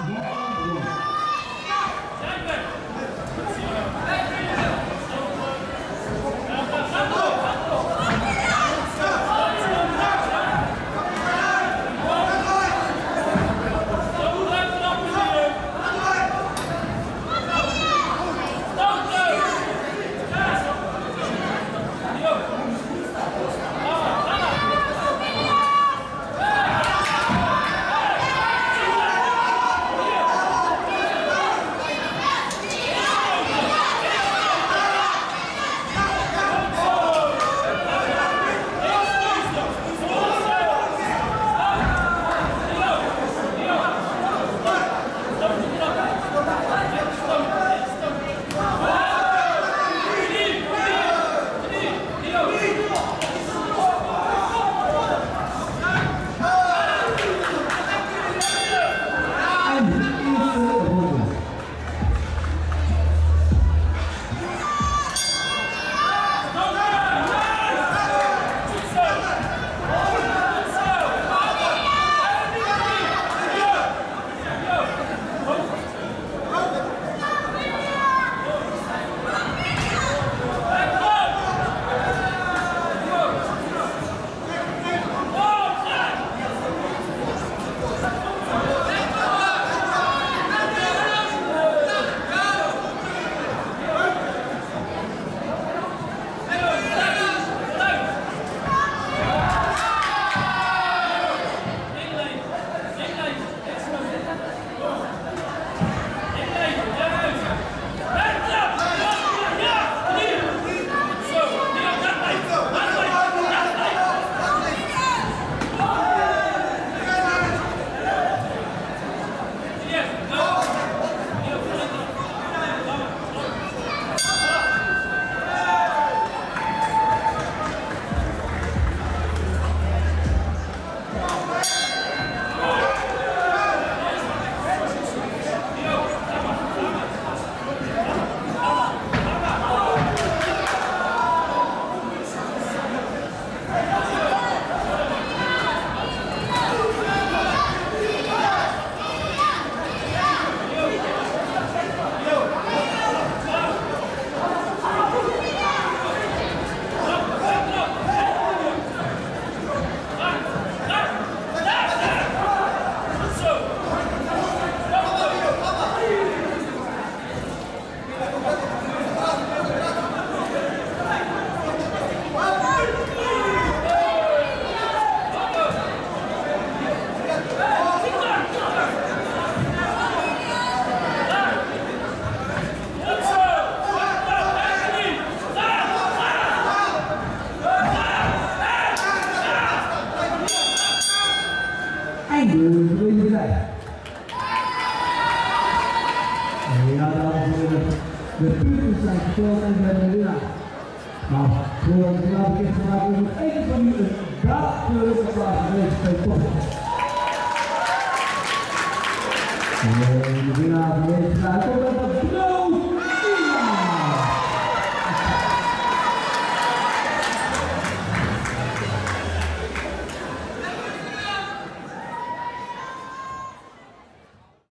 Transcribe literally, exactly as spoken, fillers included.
Ja, dames en heren, de punten zijn gespeeld en we hebben de winnaar. Nou, voor het finale bekend gemaakt wordt nog één van u een daadwerkelijke applaus voor deze twee toppen. De winnaar van deze finale komt uit de